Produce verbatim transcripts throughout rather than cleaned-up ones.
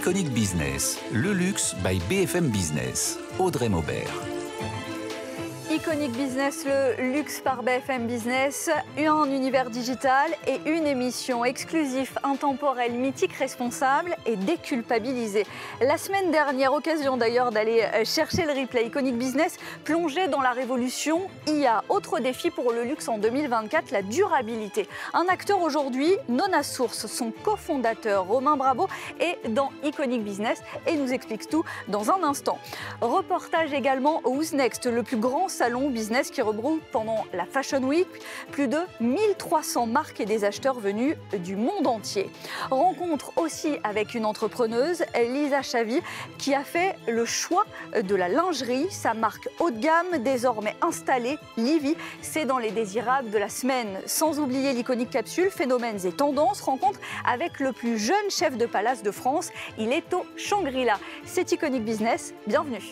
Iconic Business, le luxe by B F M Business. Audrey Maubert. Iconic Business, le luxe par B F M Business, un univers digital et une émission exclusive, intemporelle, mythique, responsable et déculpabilisée. La semaine dernière, occasion d'ailleurs d'aller chercher le replay. Iconic Business plongé dans la révolution I A. Autre défi pour le luxe en deux mille vingt-quatre, la durabilité. Un acteur aujourd'hui, Nona Source, son cofondateur Romain Brabo est dans Iconic Business et nous explique tout dans un instant. Reportage également Who's Next, le plus grand salon business qui regroupe pendant la Fashion Week plus de mille trois cents marques et des acheteurs venus du monde entier. Rencontre aussi avec une entrepreneuse, Lisa Chavy, qui a fait le choix de la lingerie. Sa marque haut de gamme, désormais installée, Livy, c'est dans les désirables de la semaine. Sans oublier l'iconique capsule Phénomènes et tendances, rencontre avec le plus jeune chef de palace de France. Il est au Shangri-La. C'est Iconic Business, bienvenue.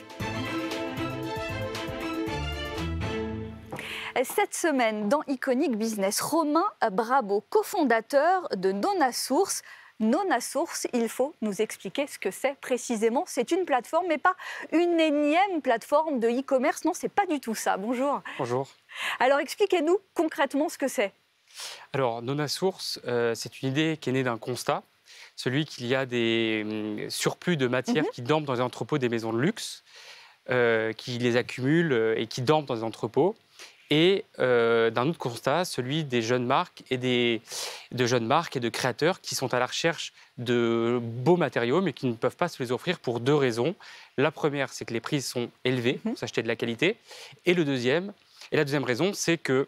Cette semaine, dans Iconic Business, Romain Brabo, cofondateur de Nona Source. Nona Source, il faut nous expliquer ce que c'est précisément. C'est une plateforme, mais pas une énième plateforme de e-commerce. Non, c'est pas du tout ça. Bonjour. Bonjour. Alors, expliquez-nous concrètement ce que c'est. Alors, Nona Source, euh, c'est une idée qui est née d'un constat, celui qu'il y a des hum, surplus de matières mm-hmm. qui dorment dans les entrepôts des maisons de luxe, euh, qui les accumulent euh, et qui dorment dans les entrepôts. Et euh, d'un autre constat, celui des jeunes marques et des, de jeunes marques et de créateurs qui sont à la recherche de beaux matériaux, mais qui ne peuvent pas se les offrir pour deux raisons. La première, c'est que les prix sont élevés pour s'acheter de la qualité. Et, le deuxième, et la deuxième raison, c'est que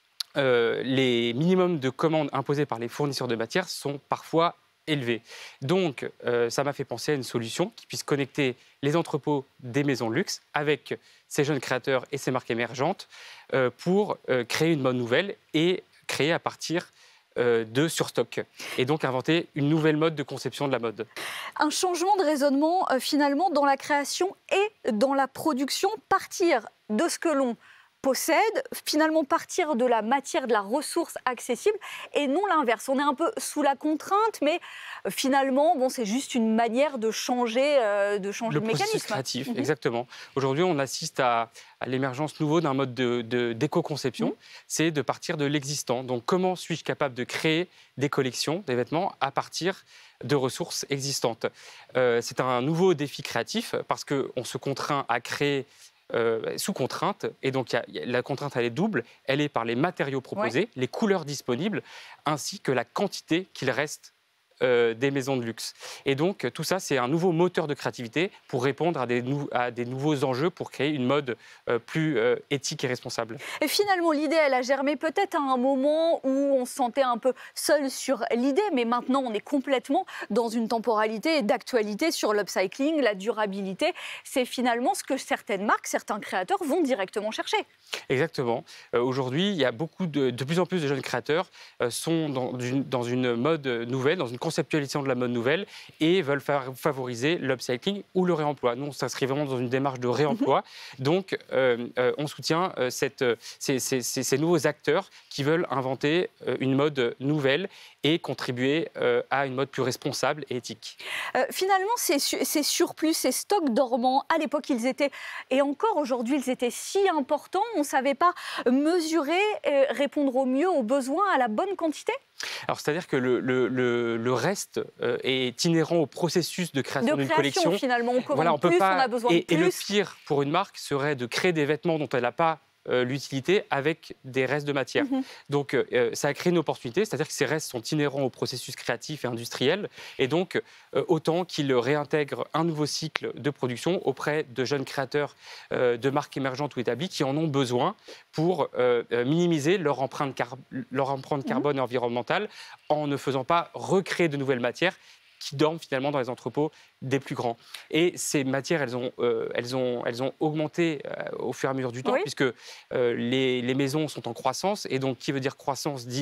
euh, les minimums de commandes imposés par les fournisseurs de matières sont parfois élevés. Donc, euh, ça m'a fait penser à une solution qui puisse connecter les entrepôts des maisons de luxe avec ces jeunes créateurs et ces marques émergentes euh, pour euh, créer une bonne nouvelle et créer à partir euh, de surstock. Et donc inventer une nouvelle mode de conception de la mode. Un changement de raisonnement euh, finalement dans la création et dans la production, partir de ce que l'on possède, finalement partir de la matière, de la ressource accessible et non l'inverse. On est un peu sous la contrainte, mais finalement, bon, c'est juste une manière de changer, euh, de changer le, le mécanisme. Processus créatif, mmh. exactement. Aujourd'hui, on assiste à, à l'émergence nouveau d'un mode de, de, d'éco-conception, mmh. c'est de partir de l'existant. Donc, comment suis-je capable de créer des collections, des vêtements à partir de ressources existantes. Euh, c'est un nouveau défi créatif parce qu'on se contraint à créer Euh, sous contrainte, et donc y a, y a, la contrainte elle est double, elle est par les matériaux proposés, ouais. les couleurs disponibles, ainsi que la quantité qu'il reste euh, des maisons de luxe. Et donc tout ça c'est un nouveau moteur de créativité pour répondre à des, nou- à des nouveaux enjeux, pour créer une mode euh, plus euh, éthique et responsable. Et finalement l'idée elle a germé peut-être à un moment où on se sentait un peu seul sur l'idée, mais maintenant on est complètement dans une temporalité d'actualité sur l'upcycling, la durabilité. C'est finalement ce que certaines marques, certains créateurs vont directement chercher. Exactement. Euh, aujourd'hui, il y a beaucoup de, de plus en plus de jeunes créateurs euh, sont dans une, dans une mode nouvelle, dans une conceptualisation de la mode nouvelle et veulent faire, favoriser l'upcycling ou le réemploi. Nous, on s'inscrit vraiment dans une démarche de réemploi. Mm-hmm. Donc, euh, euh, on soutient euh, cette, ces, ces, ces nouveaux acteurs qui veulent inventer euh, une mode nouvelle et contribuer euh, à une mode plus responsable et éthique. Euh, finalement, ces, ces surplus, ces stocks dormants, à l'époque, ils étaient, et encore aujourd'hui, ils étaient si importants, on ne savait pas mesurer, et répondre au mieux aux besoins, à la bonne quantité ? Alors, c'est-à-dire que le, le, le, le reste euh, est inhérent au processus de création d'une collection. Finalement, on commande voilà, on plus, peut pas, on a besoin et, de plus. Et le pire pour une marque serait de créer des vêtements dont elle n'a pas Euh, l'utilité avec des restes de matière. Mmh. Donc, euh, ça a créé une opportunité, c'est-à-dire que ces restes sont inhérents au processus créatif et industriel, et donc euh, autant qu'ils réintègrent un nouveau cycle de production auprès de jeunes créateurs euh, de marques émergentes ou établies qui en ont besoin pour euh, minimiser leur empreinte, car- leur empreinte carbone mmh. et environnementale en ne faisant pas recréer de nouvelles matières qui dorment finalement dans les entrepôts des plus grands. Et ces matières, elles ont, euh, elles ont, elles ont augmenté euh, au fur et à mesure du temps, oui. puisque euh, les, les maisons sont en croissance, et donc qui veut dire croissance dit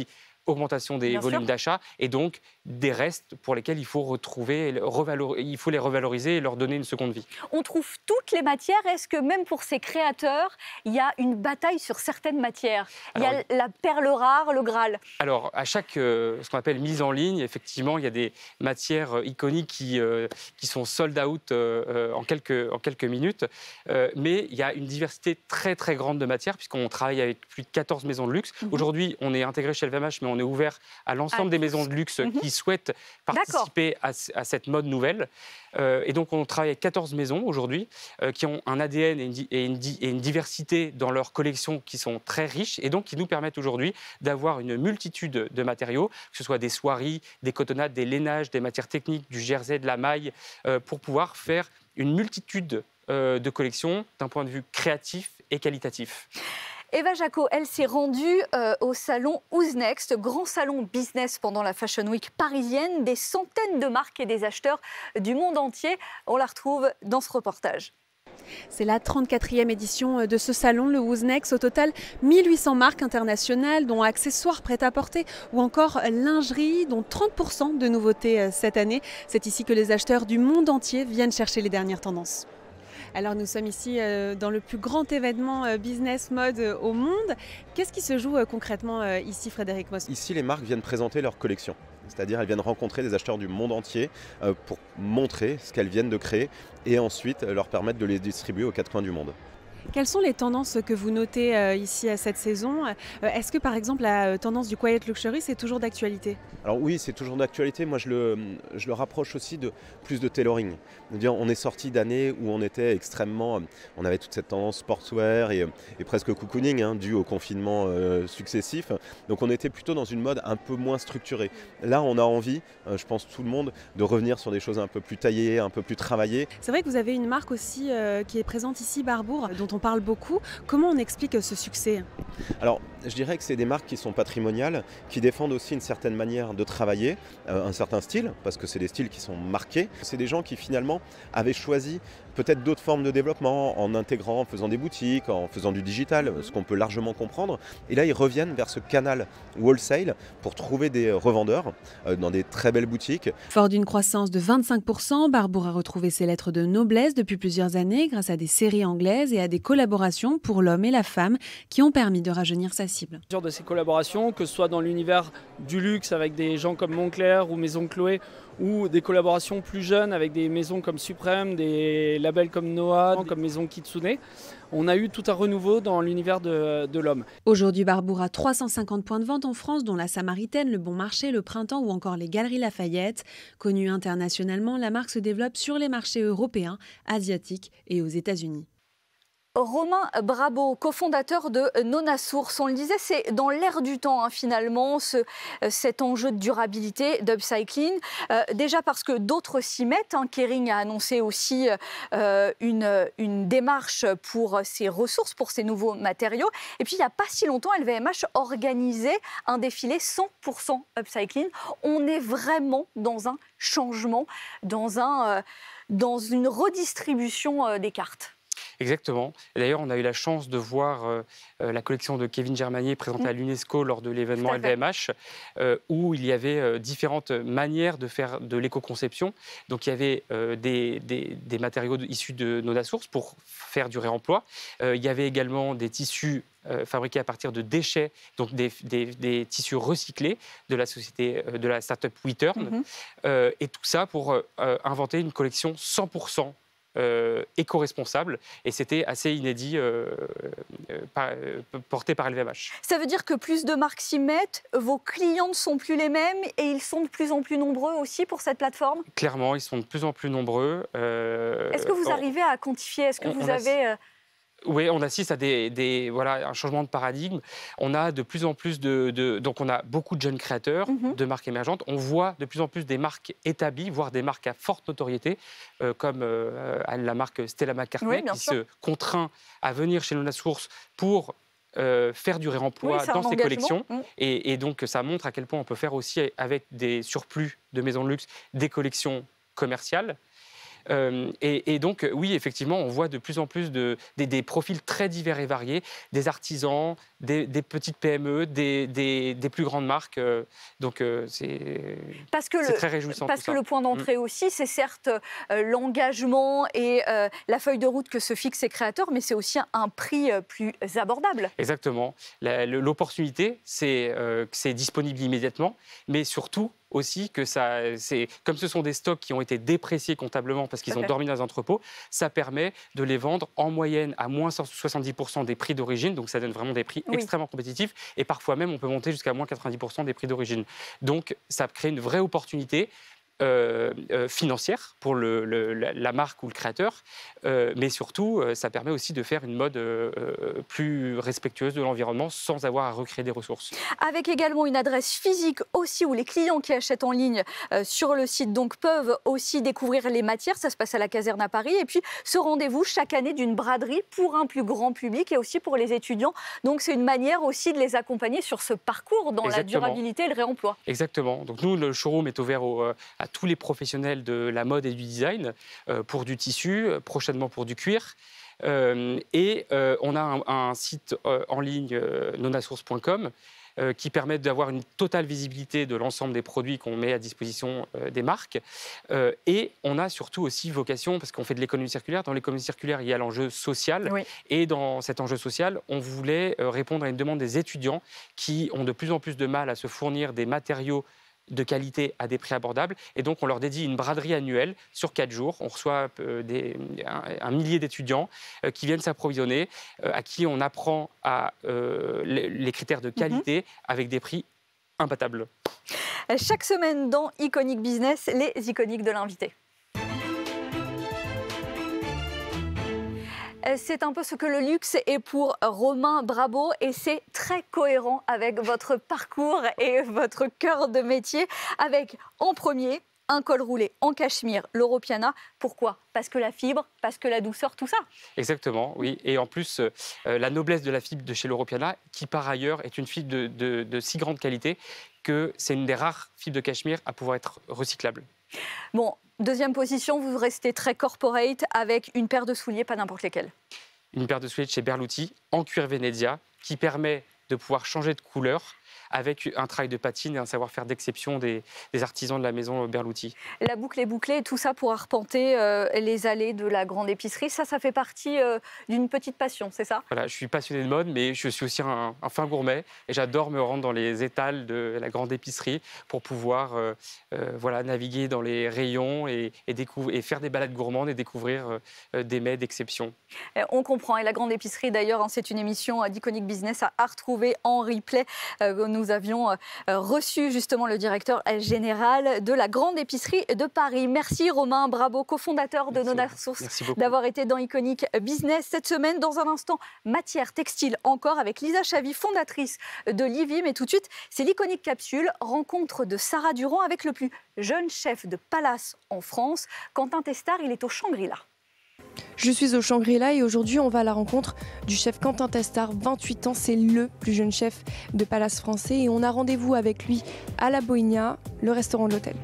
augmentation des Bien volumes sûr. d'achat et donc des restes pour lesquels il faut retrouver, revalor- il faut les revaloriser et leur donner une seconde vie. On trouve toutes les matières. Est-ce que même pour ces créateurs, il y a une bataille sur certaines matières? Il y a Alors, la perle rare, le Graal. Alors, à chaque, euh, ce qu'on appelle mise en ligne, effectivement, il y a des matières euh, iconiques qui, euh, qui sont sold out euh, euh, en, quelques, en quelques minutes. Euh, mais il y a une diversité très, très grande de matières, puisqu'on travaille avec plus de quatorze maisons de luxe. Mhm. Aujourd'hui, on est intégré chez L V M H, mais on est ouvert à l'ensemble À des tous. maisons de luxe Mhm. qui souhaitent participer à, c- à cette mode nouvelle. Euh, et donc, on travaille avec quatorze maisons aujourd'hui, euh, qui ont un A D N et une, di- et, une di- et une diversité dans leurs collections qui sont très riches, et donc qui nous permettent aujourd'hui d'avoir une multitude de matériaux, que ce soit des soieries, des cotonnades, des lainages, des matières techniques, du jersey, de la maille, euh, pour pouvoir faire une multitude euh, de collections d'un point de vue créatif et qualitatif. Eva Jaco, elle s'est rendue euh, au salon Who's Next, grand salon business pendant la Fashion Week parisienne. Des centaines de marques et des acheteurs du monde entier. On la retrouve dans ce reportage. C'est la trente-quatrième édition de ce salon, le Who's Next. Au total, mille huit cents marques internationales, dont accessoires prêt-à-porter ou encore lingerie, dont trente pour cent de nouveautés cette année. C'est ici que les acheteurs du monde entier viennent chercher les dernières tendances. Alors nous sommes ici dans le plus grand événement business mode au monde. Qu'est-ce qui se joue concrètement ici, Frédéric Moss? Ici, les marques viennent présenter leur collection. C'est-à-dire elles viennent rencontrer des acheteurs du monde entier euh, pour montrer ce qu'elles viennent de créer et ensuite leur permettre de les distribuer aux quatre coins du monde. Quelles sont les tendances que vous notez euh, ici à cette saison? euh, Est-ce que par exemple la tendance du quiet luxury c'est toujours d'actualité? Alors oui, c'est toujours d'actualité. Moi, je le, je le rapproche aussi de plus de tailoring. C'est-à-dire, on est sorti d'années où on était extrêmement... On avait toute cette tendance sportswear et, et presque cocooning, hein, dû au confinement euh, successif. Donc on était plutôt dans une mode un peu moins structurée. Là, on a envie, euh, je pense tout le monde, de revenir sur des choses un peu plus taillées, un peu plus travaillées. C'est vrai que vous avez une marque aussi euh, qui est présente ici, Barbour, dont on parle beaucoup. Comment on explique ce succès? Alors, je dirais que c'est des marques qui sont patrimoniales, qui défendent aussi une certaine manière de travailler, euh, un certain style, parce que c'est des styles qui sont marqués. C'est des gens qui finalement avaient choisi peut-être d'autres formes de développement en intégrant, en faisant des boutiques, en faisant du digital, ce qu'on peut largement comprendre. Et là, ils reviennent vers ce canal wholesale pour trouver des revendeurs euh, dans des très belles boutiques. Fort d'une croissance de vingt-cinq pour cent, Barbour a retrouvé ses lettres de noblesse depuis plusieurs années grâce à des séries anglaises et à des collaborations pour l'homme et la femme qui ont permis de rajeunir sa cible. De ces collaborations, que ce soit dans l'univers du luxe avec des gens comme Moncler ou Maison Chloé, ou des collaborations plus jeunes avec des maisons comme Suprême, des labels comme Noah, comme Maison Kitsune. On a eu tout un renouveau dans l'univers de, de l'homme. Aujourd'hui, Barbour a trois cent cinquante points de vente en France, dont la Samaritaine, le Bon Marché, le Printemps ou encore les Galeries Lafayette. Connue internationalement, la marque se développe sur les marchés européens, asiatiques et aux États-Unis. Romain Brabo, cofondateur de Nona Source. On le disait, c'est dans l'air du temps hein, finalement ce, cet enjeu de durabilité, d'upcycling. Euh, déjà parce que d'autres s'y mettent. Hein. Kering a annoncé aussi euh, une, une démarche pour ses ressources, pour ses nouveaux matériaux. Et puis il n'y a pas si longtemps, L V M H organisait un défilé cent pour cent upcycling. On est vraiment dans un changement, dans, un, euh, dans une redistribution euh, des cartes. Exactement. D'ailleurs, on a eu la chance de voir euh, la collection de Kevin Germanier présentée mmh. à l'UNESCO lors de l'événement L V M H, euh, où il y avait euh, différentes manières de faire de l'éco-conception. Donc, il y avait euh, des, des, des matériaux de, issus de Nona Source pour faire du réemploi. Euh, il y avait également des tissus euh, fabriqués à partir de déchets, donc des, des, des tissus recyclés de la société, euh, de la start-up WeTurn. Mmh. Euh, et tout ça pour euh, inventer une collection cent pour cent Euh, éco-responsable, et c'était assez inédit euh, euh, par, euh, porté par L V M H. Ça veut dire que plus de marques s'y mettent, vos clients ne sont plus les mêmes et ils sont de plus en plus nombreux aussi pour cette plateforme? Clairement, ils sont de plus en plus nombreux. Euh, Est-ce que vous on, arrivez à quantifier? Est-ce que on, vous on avez... A... Oui, on assiste à des, des, voilà, un changement de paradigme. On a de plus en plus de... de donc, on a beaucoup de jeunes créateurs, mm-hmm. de marques émergentes. On voit de plus en plus des marques établies, voire des marques à forte notoriété, euh, comme euh, la marque Stella McCartney, oui, qui sûr. se contraint à venir chez Nona Source pour euh, faire du réemploi oui, dans ses collections. Mm. Et, et donc, ça montre à quel point on peut faire aussi, avec des surplus de maisons de luxe, des collections commerciales. Euh, et, et donc, oui, effectivement, on voit de plus en plus de, des, des profils très divers et variés, des artisans, des, des petites P M E, des, des, des plus grandes marques. Euh, donc, euh, c'est très réjouissant. Parce tout que ça. le point d'entrée mmh. aussi, c'est certes euh, l'engagement et euh, la feuille de route que se fixent ces créateurs, mais c'est aussi un, un prix euh, plus abordable. Exactement. L'opportunité, c'est euh, que c'est disponible immédiatement, mais surtout aussi que ça, c'est comme ce sont des stocks qui ont été dépréciés comptablement parce qu'ils ont dormi dans les entrepôts, ça permet de les vendre en moyenne à moins soixante-dix pour cent des prix d'origine, donc ça donne vraiment des prix oui. extrêmement compétitifs et parfois même on peut monter jusqu'à moins quatre-vingt-dix pour cent des prix d'origine. Donc ça crée une vraie opportunité. Euh, euh, financière pour le, le, la, la marque ou le créateur, euh, mais surtout, euh, ça permet aussi de faire une mode euh, plus respectueuse de l'environnement sans avoir à recréer des ressources. Avec également une adresse physique aussi où les clients qui achètent en ligne euh, sur le site donc, peuvent aussi découvrir les matières. Ça se passe à la Caserne à Paris. Et puis, ce rendez-vous chaque année d'une braderie pour un plus grand public et aussi pour les étudiants. Donc, c'est une manière aussi de les accompagner sur ce parcours dans Exactement. la durabilité et le réemploi. Exactement. Donc, nous, le showroom est ouvert au, à tous les professionnels de la mode et du design, euh, pour du tissu, euh, prochainement pour du cuir. Euh, et euh, on a un, un site euh, en ligne, euh, nonasource point com, euh, qui permet d'avoir une totale visibilité de l'ensemble des produits qu'on met à disposition euh, des marques. Euh, et on a surtout aussi vocation, parce qu'on fait de l'économie circulaire, dans l'économie circulaire, il y a l'enjeu social. Oui. Et dans cet enjeu social, on voulait euh, répondre à une demande des étudiants qui ont de plus en plus de mal à se fournir des matériaux de qualité à des prix abordables. Et donc, on leur dédie une braderie annuelle sur quatre jours. On reçoit euh, des, un, un millier d'étudiants euh, qui viennent s'approvisionner, euh, à qui on apprend à, euh, les, les critères de qualité mmh. avec des prix imbattables. Chaque semaine dans Iconic Business, les iconiques de l'invité. C'est un peu ce que le luxe est pour Romain Brabo et c'est très cohérent avec votre parcours et votre cœur de métier. Avec en premier un col roulé en cachemire, l'Europiana. Pourquoi ? Parce que la fibre, parce que la douceur, tout ça. Exactement, oui. Et en plus, euh, la noblesse de la fibre de chez l'Europiana, qui par ailleurs est une fibre de, de, de si grande qualité que c'est une des rares fibres de cachemire à pouvoir être recyclable. Bon, deuxième position, vous restez très corporate avec une paire de souliers, pas n'importe lesquels. Une paire de souliers de chez Berluti, en cuir Venezia, qui permet de pouvoir changer de couleur avec un travail de patine et un savoir-faire d'exception des, des artisans de la maison Berluti. La boucle est bouclée et tout ça pour arpenter euh, les allées de la grande épicerie. Ça, ça fait partie euh, d'une petite passion, c'est ça ? Voilà, je suis passionné de mode, mais je suis aussi un, un fin gourmet et j'adore me rendre dans les étals de la grande épicerie pour pouvoir euh, euh, voilà, naviguer dans les rayons et, et, et faire des balades gourmandes et découvrir euh, des mets d'exception. On comprend. Et la grande épicerie, d'ailleurs, hein, c'est une émission d'Iconic Business à, à retrouver en replay. Euh, nous avions euh, reçu justement le directeur général de la grande épicerie de Paris. Merci Romain Brabo, cofondateur de Nonasource, d'avoir été dans Iconic Business cette semaine. Dans un instant, matière textile encore avec Lisa Chavy, fondatrice de Livy. Mais tout de suite, c'est l'Iconic Capsule, rencontre de Sarah Durand avec le plus jeune chef de palace en France. Quentin Testard, il est au Shangri-La. Je suis au Shangri-La et aujourd'hui on va à la rencontre du chef Quentin Testard, vingt-huit ans, c'est le plus jeune chef de palace français et on a rendez-vous avec lui à la Bohemia, le restaurant de l'hôtel.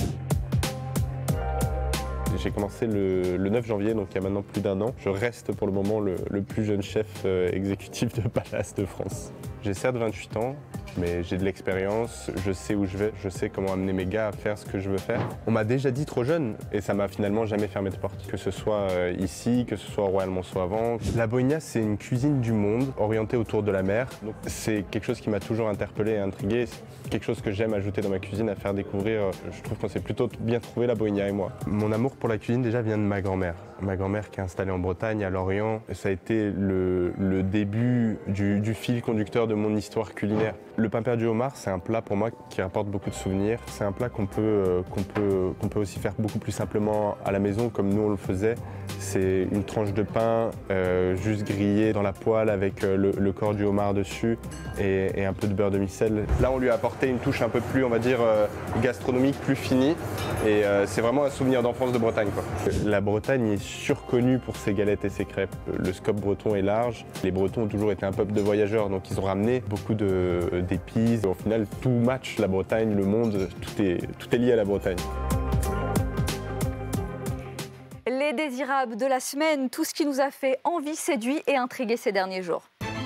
J'ai commencé le, le neuf janvier, donc il y a maintenant plus d'un an. Je reste pour le moment le, le plus jeune chef euh, exécutif de palace de France. J'ai certes vingt-huit ans, mais j'ai de l'expérience, je sais où je vais, je sais comment amener mes gars à faire ce que je veux faire. On m'a déjà dit trop jeune et ça m'a finalement jamais fermé de porte. Que ce soit ici, que ce soit au Royal Monceau avant. La Bohemia, c'est une cuisine du monde orientée autour de la mer. Donc c'est quelque chose qui m'a toujours interpellé et intrigué. C'est quelque chose que j'aime ajouter dans ma cuisine, à faire découvrir. Je trouve qu'on s'est plutôt bien trouvé, la Bohemia et moi. Mon amour pour la cuisine déjà vient de ma grand-mère. Ma grand-mère qui est installée en Bretagne, à Lorient. Ça a été le, le début du, du fil conducteur de mon histoire culinaire. Le pain perdu au homard, c'est un plat pour moi qui apporte beaucoup de souvenirs. C'est un plat qu'on peut, euh, qu'on peut, qu'on peut aussi faire beaucoup plus simplement à la maison, comme nous on le faisait. C'est une tranche de pain euh, juste grillée dans la poêle avec euh, le, le corps du homard dessus et, et un peu de beurre de micelle. Là, on lui a apporté une touche un peu plus, on va dire, euh, gastronomique, plus finie. Et euh, c'est vraiment un souvenir d'enfance de Bretagne, quoi. La Bretagne est surconnue pour ses galettes et ses crêpes. Le scope breton est large. Les Bretons ont toujours été un peuple de voyageurs, donc ils ont ramené beaucoup de, d'épices. Au final, tout match, la Bretagne, le monde, tout est, tout est lié à la Bretagne. l'indésirable de la semaine, tout ce qui nous a fait envie, séduit et intrigué ces derniers jours.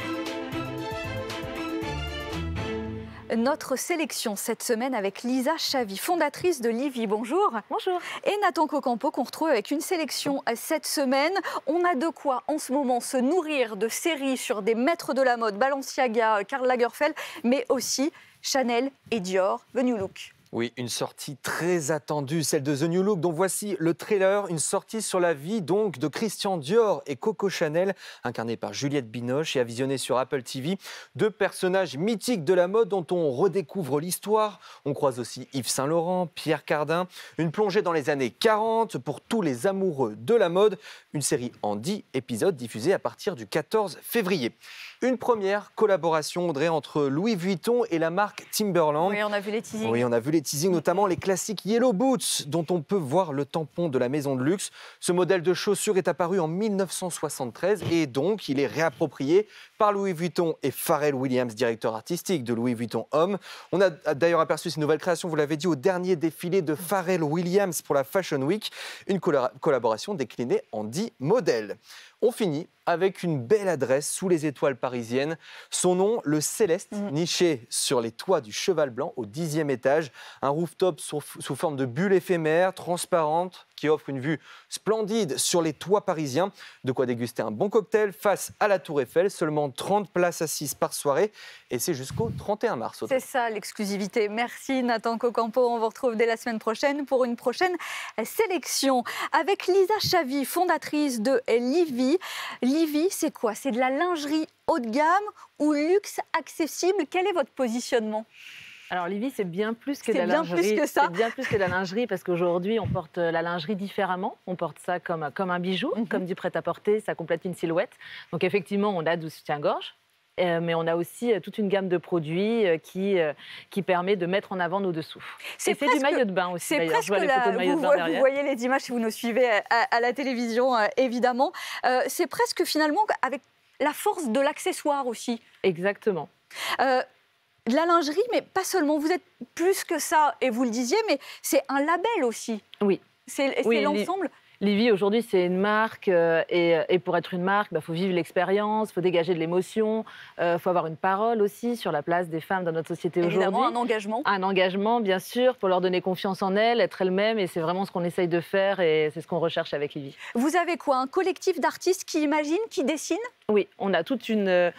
Notre sélection cette semaine avec Lisa Chavy, fondatrice de Livy. Bonjour. Bonjour. Et Nathan Cocampo qu'on retrouve avec une sélection cette semaine. On a de quoi en ce moment se nourrir de séries sur des maîtres de la mode, Balenciaga, Karl Lagerfeld, mais aussi Chanel et Dior, The New Look. Oui, une sortie très attendue, celle de The New Look, dont voici le trailer, une sortie sur la vie donc de Christian Dior et Coco Chanel, incarnée par Juliette Binoche et à visionner sur Apple T V. Deux personnages mythiques de la mode dont on redécouvre l'histoire. On croise aussi Yves Saint Laurent, Pierre Cardin. Une plongée dans les années quarante pour tous les amoureux de la mode. Une série en dix épisodes diffusée à partir du quatorze février. Une première collaboration, Audrey, entre Louis Vuitton et la marque Timberland. Oui, on a vu les teasings. Oui, on a vu les teasings, notamment les classiques Yellow Boots, dont on peut voir le tampon de la maison de luxe. Ce modèle de chaussure est apparu en mille neuf cent soixante-treize et donc il est réapproprié par Louis Vuitton et Pharrell Williams, directeur artistique de Louis Vuitton Homme. On a d'ailleurs aperçu ces nouvelles créations, vous l'avez dit, au dernier défilé de Pharrell Williams pour la Fashion Week. Une collaboration déclinée en dix modèles. On finit avec une belle adresse sous les étoiles parisiennes. Son nom, le Céleste, mmh. niché sur les toits du Cheval Blanc au dixième étage. Un rooftop sous, sous forme de bulle éphémère, transparente, qui offre une vue splendide sur les toits parisiens. De quoi déguster un bon cocktail face à la Tour Eiffel. Seulement trente places assises par soirée. Et c'est jusqu'au trente et un mars. C'est ça l'exclusivité. Merci Nathan Cocampo. On vous retrouve dès la semaine prochaine pour une prochaine sélection. Avec Lisa Chavy, fondatrice de Livy. Livy, c'est quoi? C'est de la lingerie haut de gamme ou luxe accessible? Quel est votre positionnement? Alors Livy, c'est bien plus que de la bien lingerie. Plus que ça. C'est bien plus que de la lingerie parce qu'aujourd'hui, on porte la lingerie différemment. On porte ça comme, comme un bijou, mm-hmm. comme du prêt-à-porter. Ça complète une silhouette. Donc effectivement, on a du soutien-gorge. Euh, mais on a aussi euh, toute une gamme de produits euh, qui, euh, qui permet de mettre en avant nos dessous. C'est du maillot de bain aussi. C'est presque je vois les photos de maillot vous, de bain vous voyez les images si vous nous suivez à, à la télévision, euh, évidemment. Euh, c'est presque finalement avec la force de l'accessoire aussi. Exactement. Euh, de la lingerie, mais pas seulement. Vous êtes plus que ça, et vous le disiez, mais c'est un label aussi. Oui. C'est oui, l'ensemble. Livy, aujourd'hui, c'est une marque euh, et, et pour être une marque, il bah, faut vivre l'expérience, il faut dégager de l'émotion, il euh, faut avoir une parole aussi sur la place des femmes dans notre société aujourd'hui. Évidemment, un engagement. Un engagement, bien sûr, pour leur donner confiance en elles, être elles-mêmes et c'est vraiment ce qu'on essaye de faire et c'est ce qu'on recherche avec Livy. Vous avez quoi? Un collectif d'artistes qui imaginent, qui dessinent? Oui, on a toute une, euh,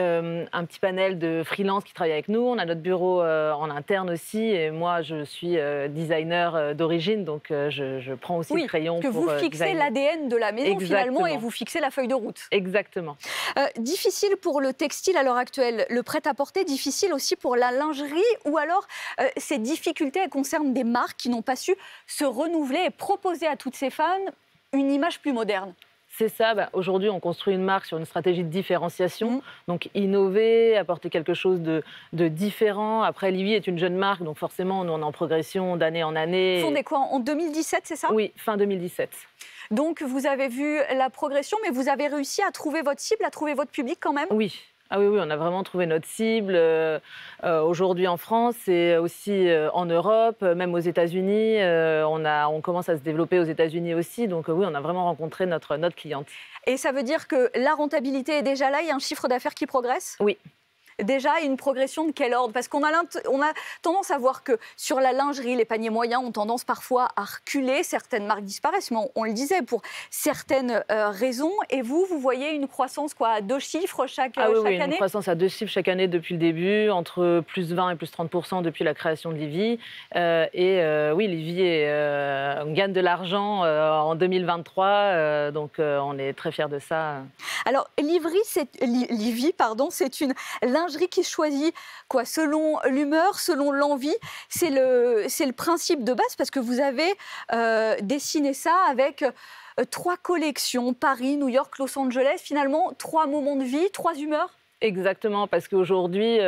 un petit panel de freelance qui travaillent avec nous. On a notre bureau euh, en interne aussi. Et moi, je suis euh, designer euh, d'origine, donc euh, je, je prends aussi oui, le crayon que pour vous fixez l'A D N de la maison Exactement. Finalement et vous fixez la feuille de route. Exactement. Euh, difficile pour le textile à l'heure actuelle, le prêt-à-porter, difficile aussi pour la lingerie ou alors euh, ces difficultés elles concernent des marques qui n'ont pas su se renouveler et proposer à toutes ces femmes une image plus moderne. C'est ça. Bah, aujourd'hui, on construit une marque sur une stratégie de différenciation. Mmh. Donc, innover, apporter quelque chose de, de différent. Après, Livy est une jeune marque, donc forcément, nous, on est en progression d'année en année. Fondée quoi, en deux mille dix-sept, c'est ça? Oui, fin deux mille dix-sept. Donc, vous avez vu la progression, mais vous avez réussi à trouver votre cible, à trouver votre public quand même? Oui. Ah oui, oui, on a vraiment trouvé notre cible euh, euh, aujourd'hui en France et aussi euh, en Europe, même aux États-Unis. Euh, on, a, on commence à se développer aux États-Unis aussi. Donc euh, oui, on a vraiment rencontré notre, notre cliente. Et ça veut dire que la rentabilité est déjà là? Il y a un chiffre d'affaires qui progresse? Oui. Déjà, une progression de quel ordre? Parce qu'on a, on a tendance à voir que sur la lingerie, les paniers moyens ont tendance parfois à reculer. Certaines marques disparaissent, mais on, on le disait, pour certaines euh, raisons. Et vous, vous voyez une croissance quoi, à deux chiffres chaque, ah oui, chaque oui, année? Une croissance à deux chiffres chaque année depuis le début, entre plus vingt et plus trente pour cent depuis la création de Livy. Euh, et euh, oui, Livy est, euh, on gagne de l'argent euh, en deux mille vingt-trois, euh, donc euh, on est très fiers de ça. Alors, Livry, c'est, Livy, pardon, c'est une lingerie qui choisit quoi, selon l'humeur, selon l'envie. C'est le, c'est le principe de base parce que vous avez euh, dessiné ça avec euh, trois collections, Paris, New York, Los Angeles, finalement trois moments de vie, trois humeurs. Exactement, parce qu'aujourd'hui,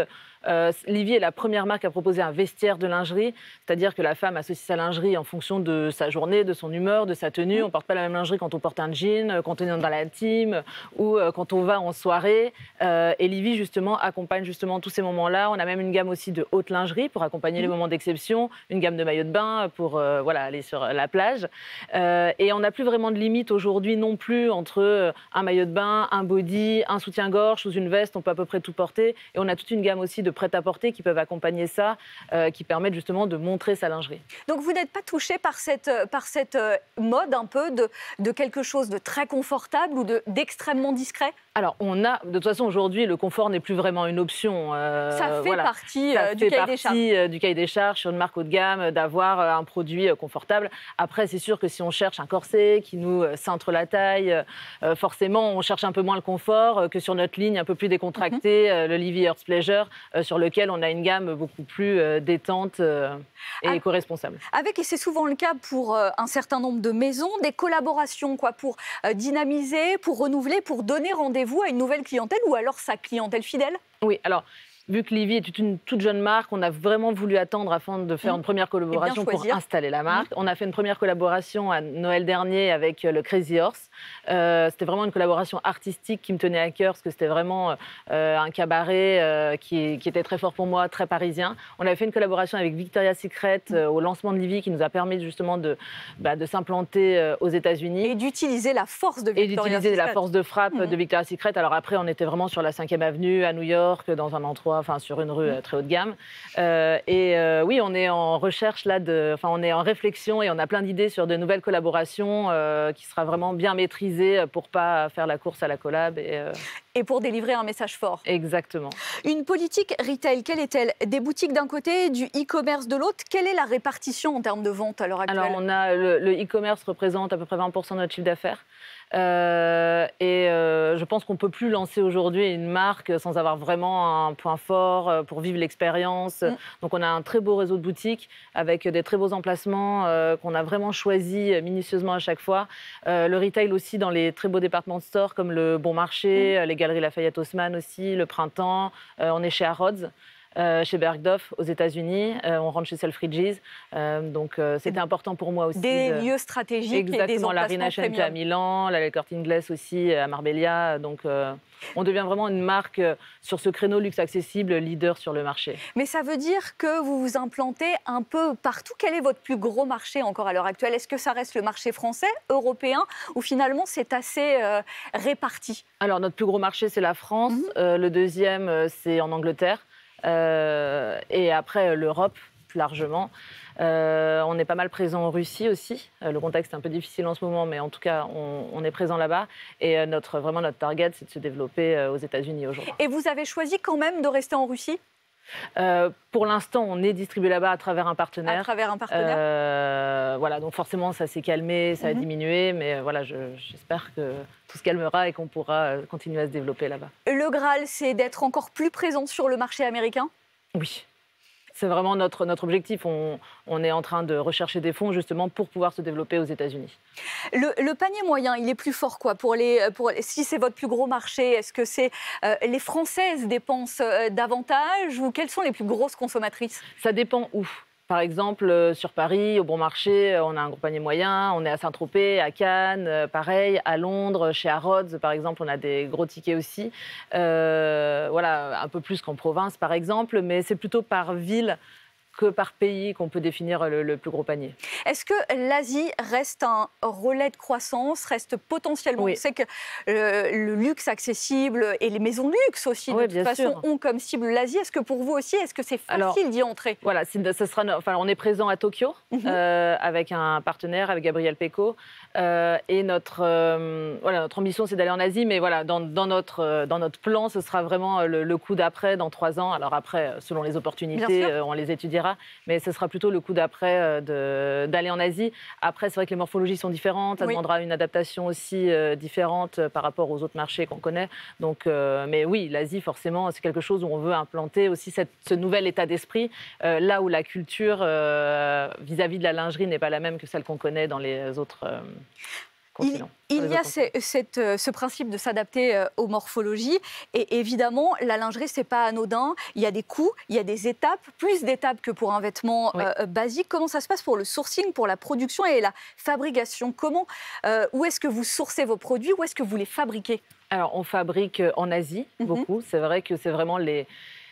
Euh, Livy est la première marque à proposer un vestiaire de lingerie, c'est-à-dire que la femme associe sa lingerie en fonction de sa journée, de son humeur, de sa tenue. On ne porte pas la même lingerie quand on porte un jean, quand on est dans l'intime ou quand on va en soirée. Euh, et Livy, justement, accompagne justement tous ces moments-là. On a même une gamme aussi de haute lingerie pour accompagner mmh. les moments d'exception, une gamme de maillots de bain pour euh, voilà, aller sur la plage. Euh, et on n'a plus vraiment de limite aujourd'hui non plus entre un maillot de bain, un body, un soutien-gorge, sous une veste, on peut à peu près tout porter. Et on a toute une gamme aussi de prêt-à-porter qui peuvent accompagner ça, euh, qui permettent justement de montrer sa lingerie. Donc vous n'êtes pas touché par cette, par cette mode un peu de, de quelque chose de très confortable ou de, d'extrêmement discret? Alors, on a, de toute façon, aujourd'hui, le confort n'est plus vraiment une option. Euh, ça fait voilà. partie, ça euh, fait du, cahier partie des charges. euh, du cahier des charges sur une marque haut de gamme, d'avoir euh, un produit euh, confortable. Après, c'est sûr que si on cherche un corset qui nous euh, cintre la taille, euh, forcément, on cherche un peu moins le confort euh, que sur notre ligne un peu plus décontractée, mm-hmm. euh, le Livy Earth Pleasure, euh, sur lequel on a une gamme beaucoup plus euh, détente euh, et ah, éco-responsable. Avec, et c'est souvent le cas pour euh, un certain nombre de maisons, des collaborations quoi, pour euh, dynamiser, pour renouveler, pour donner rendez-vous à une nouvelle clientèle ou alors sa clientèle fidèle? Oui, alors, vu que Livy est une toute jeune marque, on a vraiment voulu attendre afin de faire mmh. une première collaboration pour installer la marque. Mmh. On a fait une première collaboration à Noël dernier avec le Crazy Horse. Euh, c'était vraiment une collaboration artistique qui me tenait à cœur parce que c'était vraiment euh, un cabaret euh, qui, qui était très fort pour moi, très parisien. On avait fait une collaboration avec Victoria's Secret euh, au lancement de Livy qui nous a permis justement de, bah, de s'implanter euh, aux États-Unis. Et d'utiliser la force de Victoria's Secret. Et d'utiliser la force de frappe mmh. de Victoria's Secret. Alors après, on était vraiment sur la cinquième avenue à New York, dans un endroit, enfin sur une rue euh, très haut de gamme. Euh, et euh, oui, on est en recherche là, de, enfin on est en réflexion et on a plein d'idées sur de nouvelles collaborations euh, qui sera vraiment bien maîtrisées pour pas faire la course à la collab et, euh... et pour délivrer un message fort. Exactement. Une politique retail, quelle est-elle? Des boutiques d'un côté, du e-commerce de l'autre. Quelle est la répartition en termes de vente à l'heure actuelle? Alors on a le, le e-commerce représente à peu près vingt pour cent de notre chiffre d'affaires. Euh, et euh, je pense qu'on ne peut plus lancer aujourd'hui une marque sans avoir vraiment un point fort pour vivre l'expérience. Mmh. Donc on a un très beau réseau de boutiques avec des très beaux emplacements euh, qu'on a vraiment choisis minutieusement à chaque fois. Euh, le retail aussi dans les très beaux départements de stores comme le Bon Marché, mmh. les Galeries Lafayette Haussmann aussi, le Printemps. Euh, on est chez Harrods. Euh, chez Bergdorf aux États-Unis, euh, on rentre chez Selfridges, euh, donc euh, c'était important pour moi aussi. Des de... lieux stratégiques. Exactement, et des emplacements la Rina à Milan, la Corte Inglés aussi à Marbella, donc euh, on devient vraiment une marque euh, sur ce créneau luxe accessible, leader sur le marché. Mais ça veut dire que vous vous implantez un peu partout. Quel est votre plus gros marché encore à l'heure actuelle? Est-ce que ça reste le marché français, européen, ou finalement c'est assez euh, réparti? Alors notre plus gros marché c'est la France, mm-hmm. euh, le deuxième euh, c'est en Angleterre. Euh, et après l'Europe plus largement. Euh, on est pas mal présent en Russie aussi. Euh, le contexte est un peu difficile en ce moment, mais en tout cas, on, on est présent là-bas. Et euh, notre, vraiment notre target, c'est de se développer euh, aux États-Unis aujourd'hui. Et vous avez choisi quand même de rester en Russie ? Euh, pour l'instant, on est distribué là-bas à travers un partenaire. À travers un partenaire. Euh, voilà, donc forcément, ça s'est calmé, ça a mm-hmm. diminué, mais voilà, je, j'espère que tout se calmera et qu'on pourra continuer à se développer là-bas. Le Graal, c'est d'être encore plus présent sur le marché américain ? Oui. C'est vraiment notre, notre objectif. On, on est en train de rechercher des fonds justement pour pouvoir se développer aux États-Unis. Le, le panier moyen, il est plus fort quoi pour les, pour, si c'est votre plus gros marché, est-ce que c'est euh, les Françaises dépensent euh, davantage ou quelles sont les plus grosses consommatrices? Ça dépend où. Par exemple, euh, sur Paris, au Bon Marché, on a un gros panier moyen. On est à Saint-Tropez, à Cannes, euh, pareil. À Londres, chez Harrods, par exemple, on a des gros tickets aussi. Euh, voilà, un peu plus qu'en province, par exemple. Mais c'est plutôt par ville que par pays qu'on peut définir le, le plus gros panier. Est-ce que l'Asie reste un relais de croissance, reste potentiellement... Oui. On sait que euh, le luxe accessible et les maisons de luxe aussi, oui, de toute façon, sûr. ont comme cible l'Asie. Est-ce que pour vous aussi, est-ce que c'est facile Alors, d'y entrer? Voilà, ce sera, enfin, on est présent à Tokyo mm-hmm. euh, avec un partenaire, avec Gabriel Pecco. Euh, et notre, euh, voilà, notre ambition, c'est d'aller en Asie. Mais voilà, dans, dans, notre, dans notre plan, ce sera vraiment le, le coup d'après dans trois ans. Alors après, selon les opportunités, euh, on les étudiera. Mais ce sera plutôt le coup d'après euh, d'aller en Asie. Après, c'est vrai que les morphologies sont différentes. Ça oui. demandera une adaptation aussi euh, différente euh, par rapport aux autres marchés qu'on connaît. Donc, euh, mais oui, l'Asie, forcément, c'est quelque chose où on veut implanter aussi cette, ce nouvel état d'esprit, euh, là où la culture euh, vis-à-vis de la lingerie n'est pas la même que celle qu'on connaît dans les autres... Euh... conciliant. Il, il y a ces, cette, ce principe de s'adapter euh, aux morphologies. Et évidemment, la lingerie, ce n'est pas anodin. Il y a des coûts, il y a des étapes, plus d'étapes que pour un vêtement oui. euh, basique. Comment ça se passe pour le sourcing, pour la production et la fabrication? Comment, euh, où est-ce que vous sourcez vos produits? Où est-ce que vous les fabriquez? Alors, on fabrique en Asie, mm-hmm. beaucoup. C'est vrai que c'est vraiment les...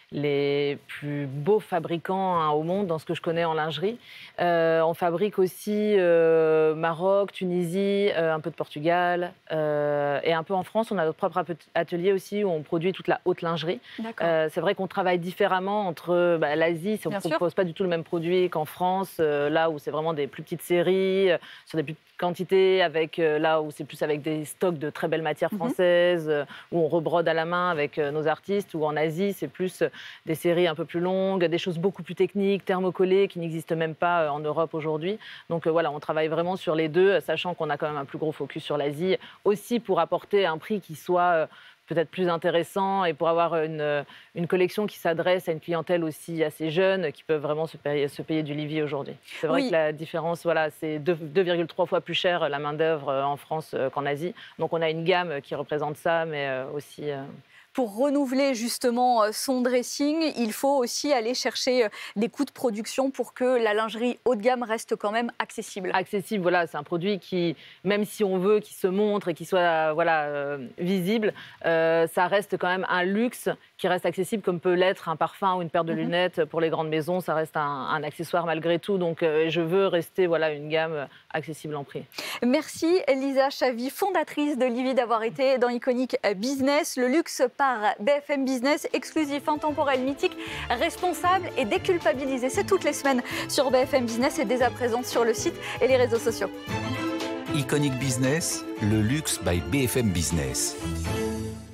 les plus beaux fabricants hein, au monde, dans ce que je connais en lingerie. Euh, on fabrique aussi euh, Maroc, Tunisie, euh, un peu de Portugal euh, et un peu en France. On a notre propre atelier aussi où on produit toute la haute lingerie. Euh, c'est vrai qu'on travaille différemment entre bah, l'Asie, on ne propose pas du tout le même produit qu'en France, euh, là où c'est vraiment des plus petites séries, euh, sur des plus petites quantités, avec, euh, là où c'est plus avec des stocks de très belles matières françaises, mm-hmm. euh, où on rebrode à la main avec euh, nos artistes, ou en Asie, c'est plus des séries un peu plus longues, des choses beaucoup plus techniques, thermocollées, qui n'existent même pas en Europe aujourd'hui. Donc euh, voilà, on travaille vraiment sur les deux, sachant qu'on a quand même un plus gros focus sur l'Asie, aussi pour apporter un prix qui soit euh, peut-être plus intéressant et pour avoir une, une collection qui s'adresse à une clientèle aussi assez jeune, qui peuvent vraiment se payer, se payer du Livy aujourd'hui. C'est vrai oui. que la différence, voilà, c'est deux virgule trois fois plus cher la main-d'œuvre en France qu'en Asie. Donc on a une gamme qui représente ça, mais aussi... Euh, Pour renouveler justement son dressing, il faut aussi aller chercher des coûts de production pour que la lingerie haut de gamme reste quand même accessible. Accessible, voilà, c'est un produit qui, même si on veut qu'il se montre et qu'il soit voilà, euh, visible, euh, ça reste quand même un luxe qui reste accessible comme peut l'être un parfum ou une paire de mm-hmm. lunettes. Pour les grandes maisons, ça reste un, un accessoire malgré tout. Donc euh, je veux rester voilà, une gamme accessible en prix. Merci Lisa Chavy, fondatrice de Livy, d'avoir été dans Iconic Business. Le luxe par B F M Business, exclusif, intemporel, mythique, responsable et déculpabilisé. C'est toutes les semaines sur B F M Business et dès à présent sur le site et les réseaux sociaux. Iconic Business, le luxe by B F M Business.